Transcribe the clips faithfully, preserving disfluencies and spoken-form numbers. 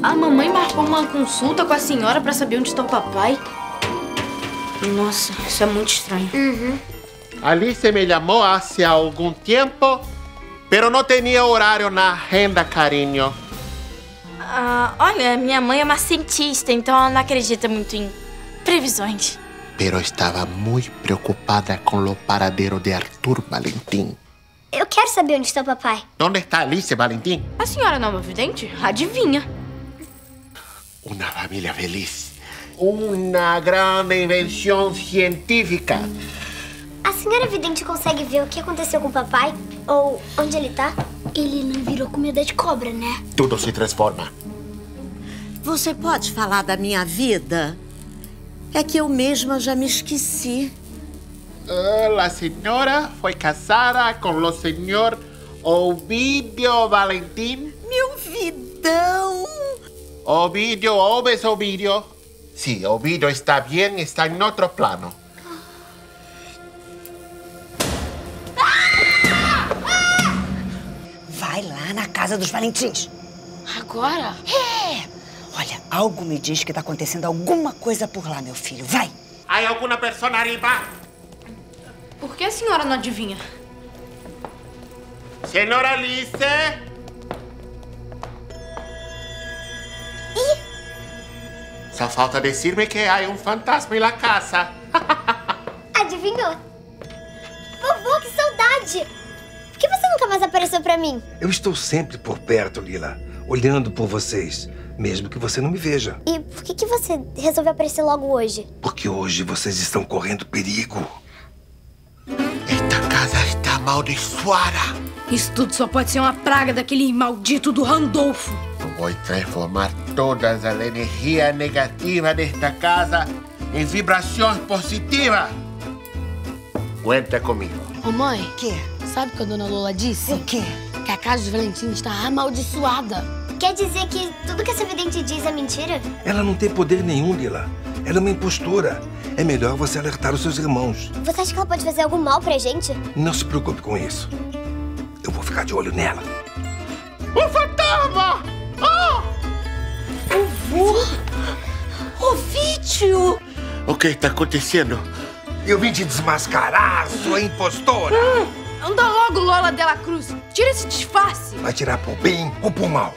A mamãe marcou uma consulta com a senhora pra saber onde está o papai. Nossa, isso é muito estranho. Uhum. Alice me chamou há algum tempo, pero não tinha horário na agenda, carinho. Ah, olha, minha mãe é uma cientista, então ela não acredita muito em previsões. Pero estava muito preocupada com o paradeiro de Arthur Valentim. Eu quero saber onde está o papai. Onde está Alice, Valentim? A senhora não é uma vidente? Adivinha. Uma família feliz. Uma grande invenção científica. A senhora vidente consegue ver o que aconteceu com o papai? Ou onde ele tá? Ele não virou comida de cobra, né? Tudo se transforma. Você pode falar da minha vida? É que eu mesma já me esqueci. Uh, a senhora foi casada com o senhor Ovidio Valentim? Meu vidão! Ovidio, ouves, Ovidio? Sim, Ovidio está bem, está em outro plano. Vai lá na casa dos Valentins. Agora? É! Olha, algo me diz que tá acontecendo alguma coisa por lá, meu filho. Vai! Há alguma pessoa arriba? Por que a senhora não adivinha? Senhora Alice? Ih! Só falta dizer-me que há um fantasma na casa. Adivinhou? Vovô, que saudade! Por que você nunca mais apareceu pra mim? Eu estou sempre por perto, Lila, olhando por vocês, mesmo que você não me veja. E por que, que você resolveu aparecer logo hoje? Porque hoje vocês estão correndo perigo. Esta casa está amaldiçoada. Isso tudo só pode ser uma praga daquele maldito do Randolfo. Vou transformar todas as energias negativas desta casa em vibrações positivas. Aguenta comigo. Ô mãe, O quê? sabe o que a dona Lola disse? O quê? Que a casa dos Valentim está amaldiçoada. Quer dizer que tudo que essa vidente diz é mentira? Ela não tem poder nenhum, Lila. Ela é uma impostora. É melhor você alertar os seus irmãos. Você acha que ela pode fazer algum mal pra gente? Não se preocupe com isso. Eu vou ficar de olho nela. O fantasma! Ovídio! O que está acontecendo? Eu vim te desmascarar, sua impostora. Anda logo, Lola Dela Cruz. Tira esse disfarce. Vai tirar pro bem ou pro mal?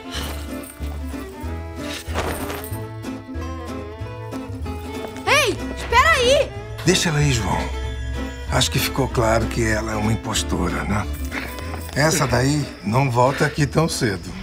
Ei, espera aí. Deixa ela aí, João. Acho que ficou claro que ela é uma impostora, né? Essa daí não volta aqui tão cedo.